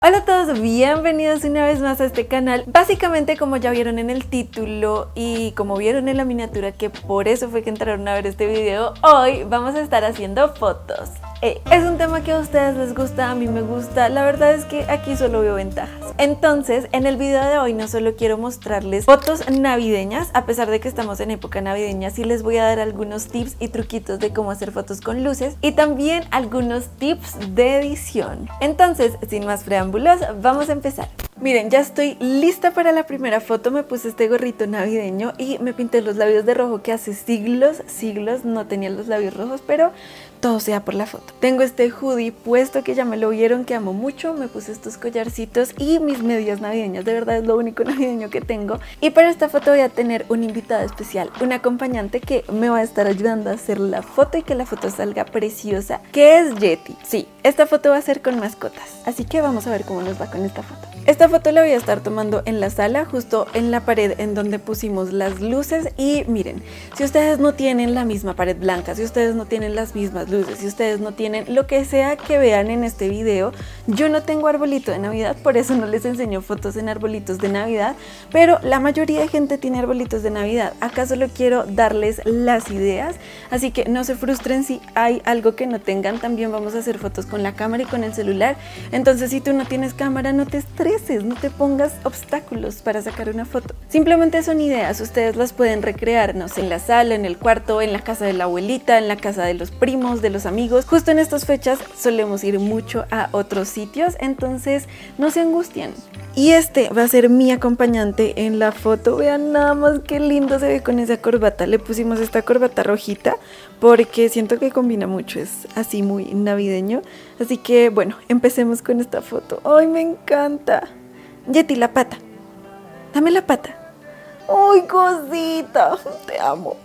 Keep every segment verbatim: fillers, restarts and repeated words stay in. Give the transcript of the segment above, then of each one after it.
Hola a todos, bienvenidos una vez más a este canal. Básicamente, como ya vieron en el título y como vieron en la miniatura, que por eso fue que entraron a ver este video, hoy vamos a estar haciendo fotos. Eh, es un tema que a ustedes les gusta, a mí me gusta, la verdad es que aquí solo veo ventajas. Entonces, en el video de hoy no solo quiero mostrarles fotos navideñas, a pesar de que estamos en época navideña, sí les voy a dar algunos tips y truquitos de cómo hacer fotos con luces y también algunos tips de edición. Entonces, sin más preámbulos, vamos a empezar. Miren, ya estoy lista para la primera foto. Me puse este gorrito navideño y me pinté los labios de rojo, que hace siglos, siglos no tenía los labios rojos, pero todo sea por la foto. Tengo este hoodie puesto que ya me lo vieron, que amo mucho. Me puse estos collarcitos y mis medias navideñas, de verdad es lo único navideño que tengo. Y para esta foto voy a tener un invitado especial, un acompañante que me va a estar ayudando a hacer la foto y que la foto salga preciosa, que es Yeti. Sí, esta foto va a ser con mascotas, así que vamos a ver cómo nos va con esta foto. Esta foto la voy a estar tomando en la sala, justo en la pared en donde pusimos las luces. Y miren, si ustedes no tienen la misma pared blanca, si ustedes no tienen las mismas luces, si ustedes no tienen lo que sea que vean en este video, yo no tengo arbolito de Navidad, por eso no les enseño fotos en arbolitos de Navidad, pero la mayoría de gente tiene arbolitos de Navidad. Acá solo quiero darles las ideas, así que no se frustren si hay algo que no tengan. También vamos a hacer fotos con la cámara y con el celular, entonces si tú no tienes cámara, no te estreses, no te pongas obstáculos para sacar una foto. Simplemente son ideas, ustedes las pueden recrear, no sé, en la sala, en el cuarto, en la casa de la abuelita, en la casa de los primos, de los amigos. Justo en estas fechas solemos ir mucho a otros sitios, entonces no se angustien. Y este va a ser mi acompañante en la foto. Vean nada más qué lindo se ve con esa corbata. Le pusimos esta corbata rojita porque siento que combina mucho, es así muy navideño. Así que bueno, empecemos con esta foto. ¡Ay, me encanta! Yeti, la pata. Dame la pata. ¡Ay, cosita! Te amo.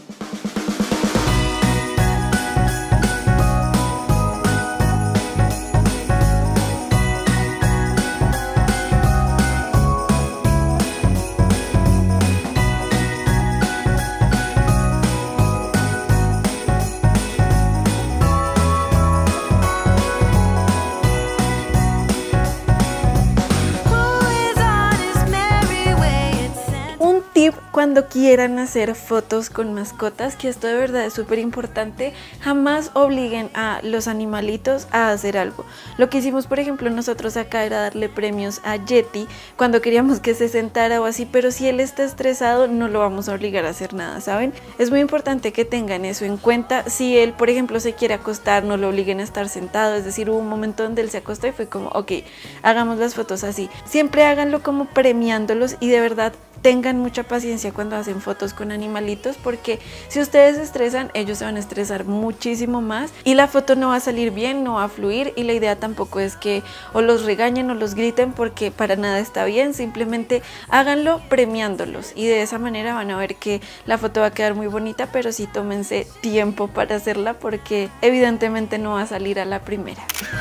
Cuando quieran hacer fotos con mascotas, que esto de verdad es súper importante, jamás obliguen a los animalitos a hacer algo. Lo que hicimos, por ejemplo, nosotros acá era darle premios a Yeti cuando queríamos que se sentara o así, pero si él está estresado no lo vamos a obligar a hacer nada, ¿saben? Es muy importante que tengan eso en cuenta. Si él, por ejemplo, se quiere acostar, no lo obliguen a estar sentado, es decir, hubo un momento donde él se acostó y fue como, ok, hagamos las fotos así. Siempre háganlo como premiándolos y de verdad tengan mucha paciencia cuando hacen fotos con animalitos, porque si ustedes se estresan, ellos se van a estresar muchísimo más y la foto no va a salir bien, no va a fluir. Y la idea tampoco es que o los regañen o los griten, porque para nada está bien. Simplemente háganlo premiándolos y de esa manera van a ver que la foto va a quedar muy bonita, pero sí tómense tiempo para hacerla porque evidentemente no va a salir a la primera.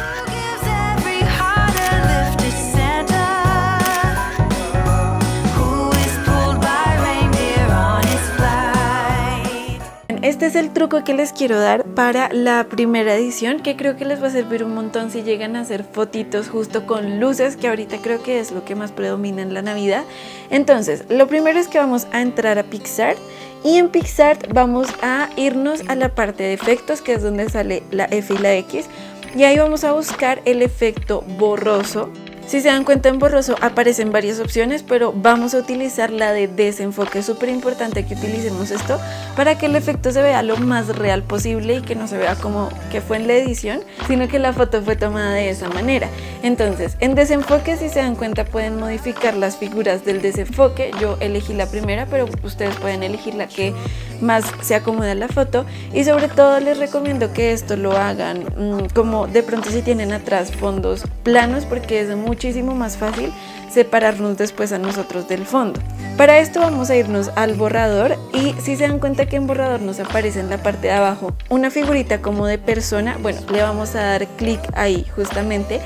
Este es el truco que les quiero dar para la primera edición, que creo que les va a servir un montón si llegan a hacer fotitos justo con luces, que ahorita creo que es lo que más predomina en la Navidad. Entonces, lo primero es que vamos a entrar a PicsArt y en PicsArt vamos a irnos a la parte de efectos, que es donde sale la F y la X, y ahí vamos a buscar el efecto borroso. Si se dan cuenta, en borroso aparecen varias opciones, pero vamos a utilizar la de desenfoque. Es súper importante que utilicemos esto para que el efecto se vea lo más real posible y que no se vea como que fue en la edición, sino que la foto fue tomada de esa manera. Entonces, en desenfoque, si se dan cuenta, pueden modificar las figuras del desenfoque. Yo elegí la primera, pero ustedes pueden elegir la que más se acomoda a la foto. Y sobre todo les recomiendo que esto lo hagan mmm, como de pronto si tienen atrás fondos planos, porque es muy muchísimo más fácil separarnos después a nosotros del fondo. Para esto vamos a irnos al borrador y si se dan cuenta que en borrador nos aparece en la parte de abajo una figurita como de persona, bueno, le vamos a dar clic ahí justamente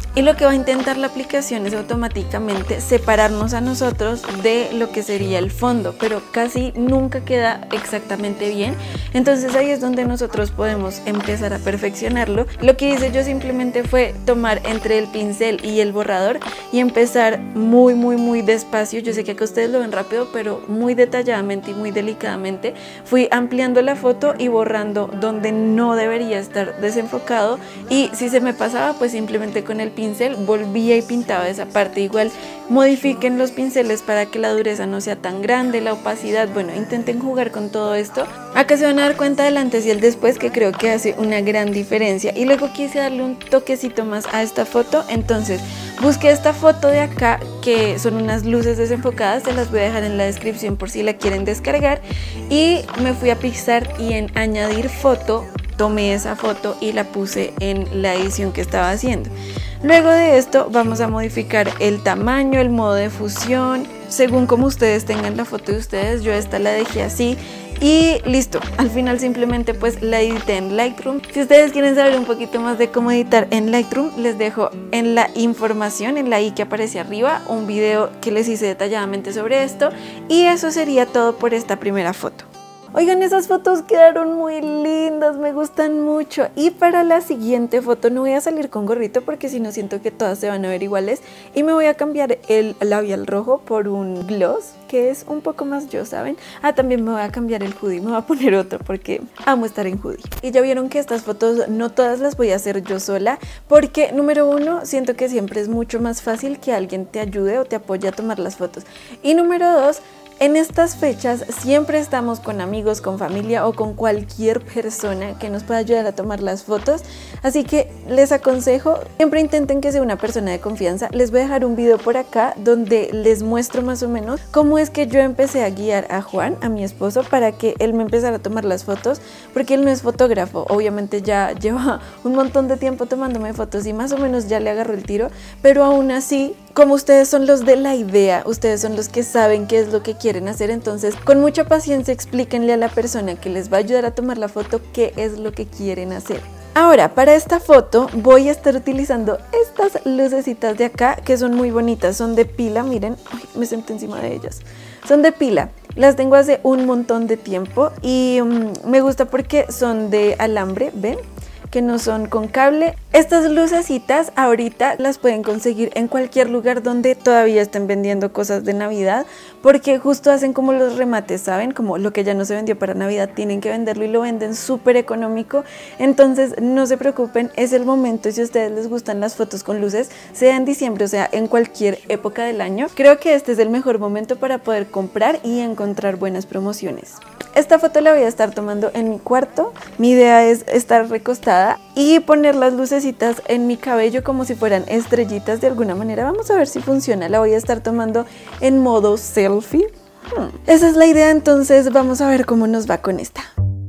y lo que va a intentar la aplicación es automáticamente separarnos a nosotros de lo que sería el fondo, pero casi nunca queda exactamente bien. Entonces ahí es donde nosotros podemos empezar a perfeccionarlo. Lo que hice yo simplemente fue tomar entre el pincel y el borrador y empezar muy muy muy despacio. Yo sé que acá ustedes lo ven rápido, pero muy detalladamente y muy delicadamente fui ampliando la foto y borrando donde no debería estar desenfocado, y si se me pasaba pues simplemente con el pincel volvía y pintaba esa parte. Igual modifiquen los pinceles para que la dureza no sea tan grande, la opacidad, bueno, intenten jugar con todo esto. Acá se van a dar cuenta del antes y el después, que creo que hace una gran diferencia. Y luego quise darle un toquecito más a esta foto, entonces busqué esta foto de acá que son unas luces desenfocadas, se las voy a dejar en la descripción por si la quieren descargar, y me fui a PicsArt y en añadir foto tomé esa foto y la puse en la edición que estaba haciendo. Luego de esto vamos a modificar el tamaño, el modo de fusión, según como ustedes tengan la foto de ustedes. Yo esta la dejé así y listo. Al final simplemente pues la edité en Lightroom. Si ustedes quieren saber un poquito más de cómo editar en Lightroom, les dejo en la información, en la i que aparece arriba, un video que les hice detalladamente sobre esto. Y eso sería todo por esta primera foto. Oigan, esas fotos quedaron muy lindas, me gustan mucho. Y para la siguiente foto no voy a salir con gorrito porque si no siento que todas se van a ver iguales, y me voy a cambiar el labial rojo por un gloss que es un poco más yo, ¿saben? Ah, también me voy a cambiar el hoodie, me voy a poner otro porque amo estar en hoodie. Y ya vieron que estas fotos no todas las voy a hacer yo sola, porque número uno, siento que siempre es mucho más fácil que alguien te ayude o te apoye a tomar las fotos. Y número dos, en estas fechas siempre estamos con amigos, con familia o con cualquier persona que nos pueda ayudar a tomar las fotos, así que les aconsejo, siempre intenten que sea una persona de confianza. Les voy a dejar un video por acá donde les muestro más o menos cómo es que yo empecé a guiar a Juan, a mi esposo, para que él me empezara a tomar las fotos, porque él no es fotógrafo, obviamente ya lleva un montón de tiempo tomándome fotos y más o menos ya le agarró el tiro, pero aún así, como ustedes son los de la idea, ustedes son los que saben qué es lo que quieren hacer, entonces con mucha paciencia explíquenle a la persona que les va a ayudar a tomar la foto qué es lo que quieren hacer. Ahora, para esta foto voy a estar utilizando estas lucecitas de acá que son muy bonitas, son de pila, miren, ay, me senté encima de ellas, son de pila. Las tengo hace un montón de tiempo y um, me gusta porque son de alambre, ¿ven? Que no son con cable. Estas lucecitas ahorita las pueden conseguir en cualquier lugar donde todavía estén vendiendo cosas de Navidad, porque justo hacen como los remates, ¿saben? Como lo que ya no se vendió para Navidad tienen que venderlo y lo venden súper económico. Entonces no se preocupen, es el momento. Si a ustedes les gustan las fotos con luces, sea en diciembre o sea en cualquier época del año, creo que este es el mejor momento para poder comprar y encontrar buenas promociones. Esta foto la voy a estar tomando en mi cuarto. Mi idea es estar recostada y poner las lucecitas en mi cabello como si fueran estrellitas de alguna manera. Vamos a ver si funciona. La voy a estar tomando en modo selfie. Hmm. Esa es la idea, entonces vamos a ver cómo nos va con esta.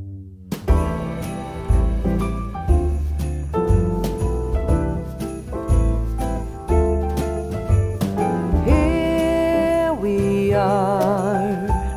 Here we are.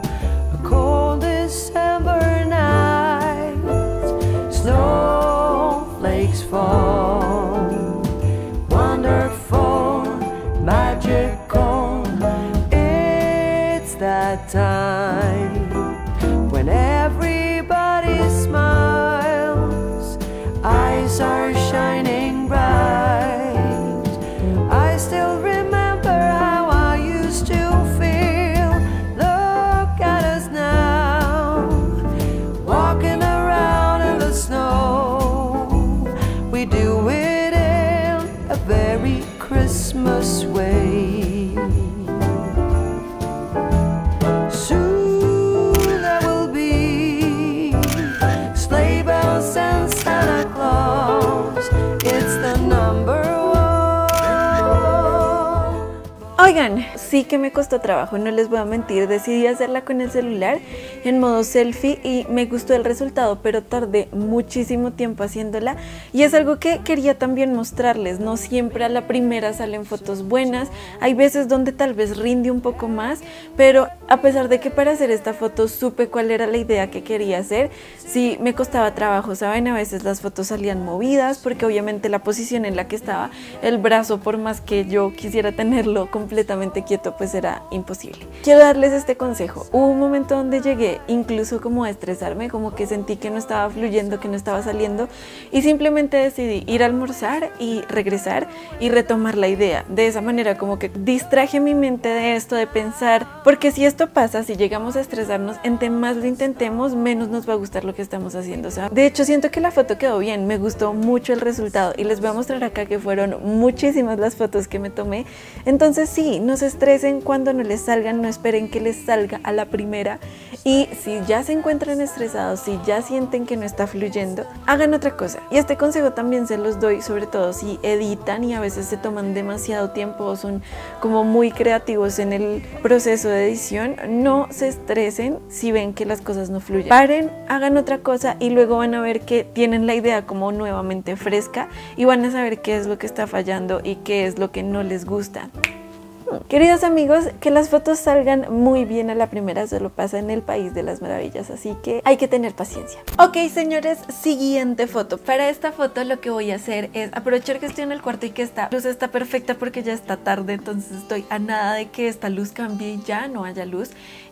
Fall, wonderful, magical, it's that time when everybody smiles, eyes are shining bright. I still remember how I used to feel. Look at us now, walking around in the snow. We do it in a very Christmas way. Soon there will be sleigh bells and Santa Claus. It's the number one. Oigan, sí que me costó trabajo, no les voy a mentir, decidí hacerla con el celular en modo selfie y me gustó el resultado, pero tardé muchísimo tiempo haciéndola y es algo que quería también mostrarles. No siempre a la primera salen fotos buenas, hay veces donde tal vez rinde un poco más, pero a pesar de que para hacer esta foto supe cuál era la idea que quería hacer, sí me costaba trabajo, ¿saben? A veces las fotos salían movidas porque obviamente la posición en la que estaba el brazo, por más que yo quisiera tenerlo completamente quieto, pues era imposible. Quiero darles este consejo. Hubo un momento donde llegué incluso como a estresarme, como que sentí que no estaba fluyendo, que no estaba saliendo y simplemente decidí ir a almorzar y regresar y retomar la idea. De esa manera como que distraje mi mente de esto, de pensar, porque si esto pasa, si llegamos a estresarnos, entre más lo intentemos, menos nos va a gustar lo que estamos haciendo. O sea, de hecho siento que la foto quedó bien, me gustó mucho el resultado y les voy a mostrar acá que fueron muchísimas las fotos que me tomé. Entonces sí, no se estresen cuando no les salgan, no esperen que les salga a la primera y si ya se encuentran estresados, si ya sienten que no está fluyendo, hagan otra cosa. Y este consejo también se los doy sobre todo si editan y a veces se toman demasiado tiempo o son como muy creativos en el proceso de edición. No se estresen si ven que las cosas no fluyen. Paren, hagan otra cosa y luego van a ver que tienen la idea como nuevamente fresca y van a saber qué es lo que está fallando y qué es lo que no les gusta. Queridos amigos, que las fotos salgan muy bien a la primera solo pasa en el país de las maravillas, así que hay que tener paciencia. Ok, señores, siguiente foto. Para esta foto lo que voy a hacer es aprovechar que estoy en el cuarto y que esta luz está perfecta porque ya está tarde, entonces estoy a nada de que esta luz cambie y ya no haya luz.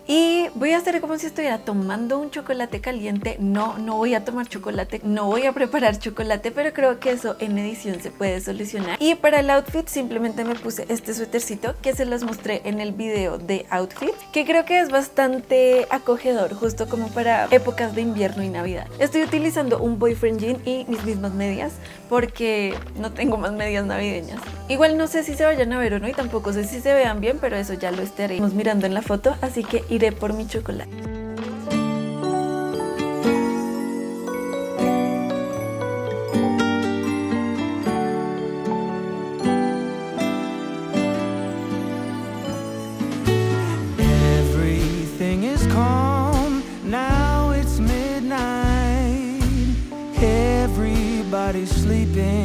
Y voy a hacer como si estuviera tomando un chocolate caliente. No, no voy a tomar chocolate, no voy a preparar chocolate, pero creo que eso en edición se puede solucionar. Y para el outfit simplemente me puse este suétercito que se los mostré en el video de outfit, que creo que es bastante acogedor, justo como para épocas de invierno y navidad. Estoy utilizando un boyfriend jean y mis mismas medias porque no tengo más medias navideñas. Igual no sé si se vayan a ver o no y tampoco sé si se vean bien, pero eso ya lo estaremos mirando en la foto, así que iré por mi chocolate. Everything is calm, now it's midnight. Everybody's sleeping,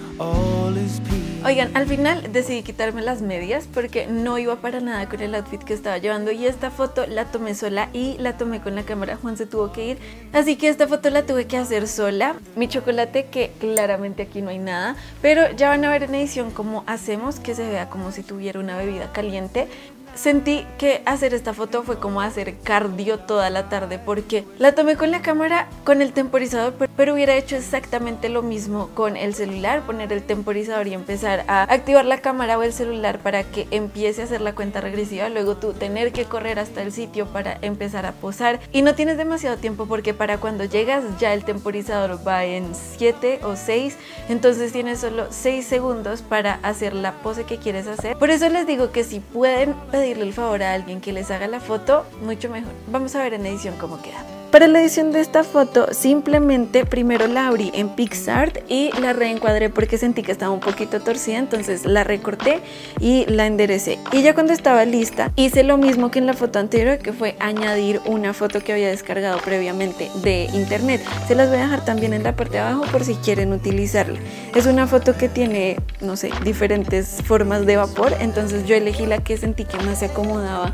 all is peace. Oigan, al final decidí quitarme las medias porque no iba para nada con el outfit que estaba llevando y esta foto la tomé sola y la tomé con la cámara. Juan se tuvo que ir, así que esta foto la tuve que hacer sola. Mi chocolate, que claramente aquí no hay nada, pero ya van a ver en edición cómo hacemos que se vea como si tuviera una bebida caliente. Sentí que hacer esta foto fue como hacer cardio toda la tarde porque la tomé con la cámara, con el temporizador, pero hubiera hecho exactamente lo mismo con el celular, poner el temporizador y empezar a activar la cámara o el celular para que empiece a hacer la cuenta regresiva, luego tú tener que correr hasta el sitio para empezar a posar y no tienes demasiado tiempo porque para cuando llegas ya el temporizador va en siete o seis, entonces tienes solo seis segundos para hacer la pose que quieres hacer. Por eso les digo que si pueden pedirle el favor a alguien que les haga la foto, mucho mejor. Vamos a ver en edición cómo queda. Para la edición de esta foto simplemente primero la abrí en PicsArt y la reencuadré porque sentí que estaba un poquito torcida, entonces la recorté y la enderecé. Y ya cuando estaba lista hice lo mismo que en la foto anterior, que fue añadir una foto que había descargado previamente de internet. Se las voy a dejar también en la parte de abajo por si quieren utilizarla. Es una foto que tiene, no sé, diferentes formas de vapor, entonces yo elegí la que sentí que más se acomodaba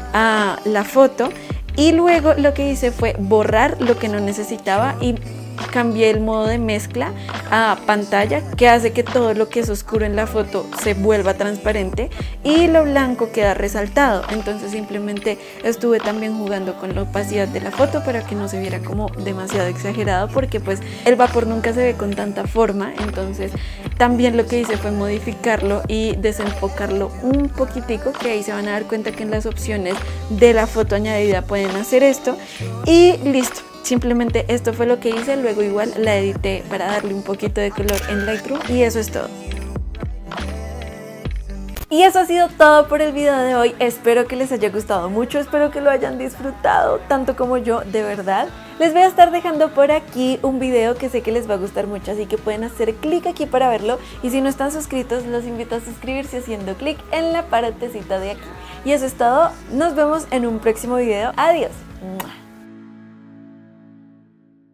a la foto. Y luego lo que hice fue borrar lo que no necesitaba y cambié el modo de mezcla a pantalla, que hace que todo lo que es oscuro en la foto se vuelva transparente y lo blanco queda resaltado. Entonces simplemente estuve también jugando con la opacidad de la foto para que no se viera como demasiado exagerado, porque pues el vapor nunca se ve con tanta forma. Entonces también lo que hice fue modificarlo y desenfocarlo un poquitico, que ahí se van a dar cuenta que en las opciones de la foto añadida pueden hacer esto y listo. Simplemente esto fue lo que hice, luego igual la edité para darle un poquito de color en Lightroom y eso es todo. Y eso ha sido todo por el video de hoy. Espero que les haya gustado mucho, espero que lo hayan disfrutado tanto como yo, de verdad. Les voy a estar dejando por aquí un video que sé que les va a gustar mucho, así que pueden hacer clic aquí para verlo. Y si no están suscritos, los invito a suscribirse haciendo clic en la partecita de aquí. Y eso es todo, nos vemos en un próximo video. Adiós.